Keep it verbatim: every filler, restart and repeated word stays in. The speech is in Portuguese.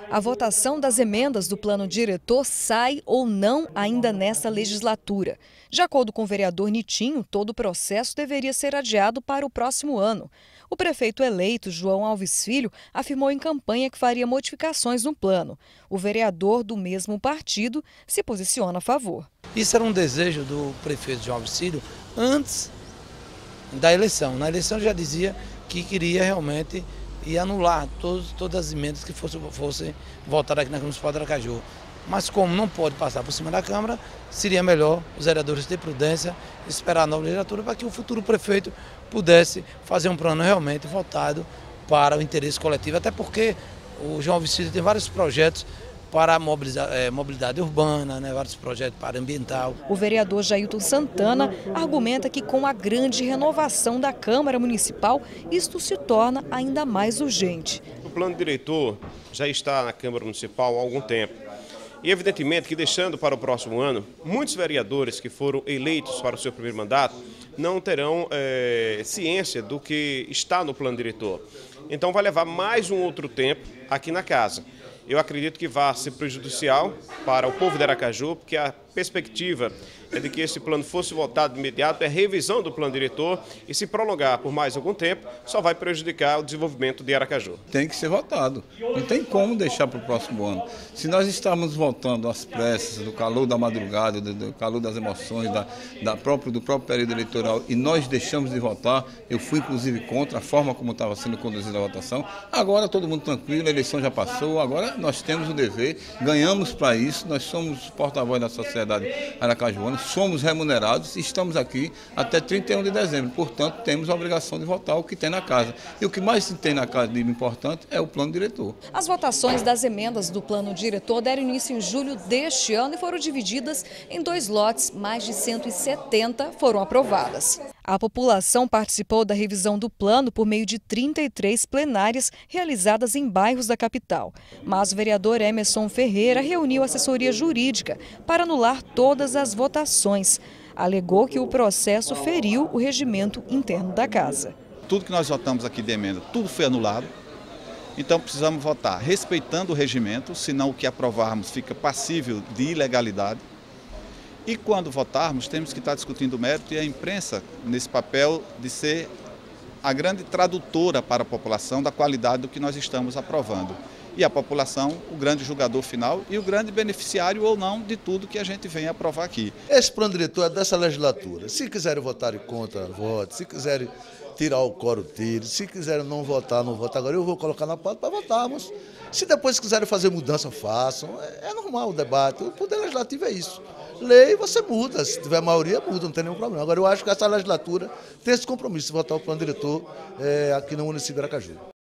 A votação das emendas do plano diretor sai ou não ainda nesta legislatura. De acordo com o vereador Nitinho, todo o processo deveria ser adiado para o próximo ano. O prefeito eleito, João Alves Filho, afirmou em campanha que faria modificações no plano. O vereador do mesmo partido se posiciona a favor. Isso era um desejo do prefeito João Alves Filho antes da eleição. Na eleição já dizia que queria realmente e anular todos, todas as emendas que fossem fosse votadas aqui na Câmara Municipal de Aracaju. Mas como não pode passar por cima da Câmara, seria melhor os vereadores ter prudência, esperar a nova legislatura para que o futuro prefeito pudesse fazer um plano realmente voltado para o interesse coletivo, até porque o João Vicente tem vários projetos para a mobilidade, mobilidade urbana, né, vários projetos para ambiental. O vereador Jailton Santana argumenta que com a grande renovação da Câmara Municipal, isto se torna ainda mais urgente. O plano diretor já está na Câmara Municipal há algum tempo. E evidentemente que deixando para o próximo ano, muitos vereadores que foram eleitos para o seu primeiro mandato não terão é, ciência do que está no plano diretor. Então vai levar mais um outro tempo aqui na casa. Eu acredito que vai ser prejudicial para o povo de Aracaju, porque a perspectiva é de que esse plano fosse votado de imediato, é revisão do plano diretor, e se prolongar por mais algum tempo, só vai prejudicar o desenvolvimento de Aracaju. Tem que ser votado, não tem como deixar para o próximo ano. Se nós estamos votando às pressas, do calor da madrugada, do, do calor das emoções, da, da próprio, do próprio período eleitoral, e nós deixamos de votar, eu fui inclusive contra a forma como estava sendo conduzida a votação, agora todo mundo tranquilo, a eleição já passou, agora nós temos o dever, ganhamos para isso, nós somos porta-voz da sociedade aracajuana, somos remunerados e estamos aqui até trinta e um de dezembro, portanto temos a obrigação de votar o que tem na casa. E o que mais tem na casa de importante é o plano diretor. As votações das emendas do plano diretor deram início em julho deste ano e foram divididas em dois lotes, mais de cento e setenta foram aprovadas. A população participou da revisão do plano por meio de trinta e três plenárias realizadas em bairros da capital. Mas o vereador Emerson Ferreira reuniu a assessoria jurídica para anular todas as votações. Alegou que o processo feriu o regimento interno da casa. Tudo que nós votamos aqui de emenda, tudo foi anulado. Então precisamos votar respeitando o regimento, senão o que aprovarmos fica passível de ilegalidade. E quando votarmos, temos que estar discutindo o mérito e a imprensa nesse papel de ser a grande tradutora para a população da qualidade do que nós estamos aprovando. E a população, o grande julgador final e o grande beneficiário ou não de tudo que a gente vem aprovar aqui. Esse plano diretor é dessa legislatura. Se quiserem votar contra, vote. Se quiserem tirar o coro, tire. Se quiserem não votar, não vote. Agora eu vou colocar na pauta para votarmos. Se depois quiserem fazer mudança, façam. É, é normal o debate. O poder legislativo é isso. Lei você muda, se tiver maioria muda, não tem nenhum problema. Agora eu acho que essa legislatura tem esse compromisso de votar o plano diretor é, aqui no município de Aracaju.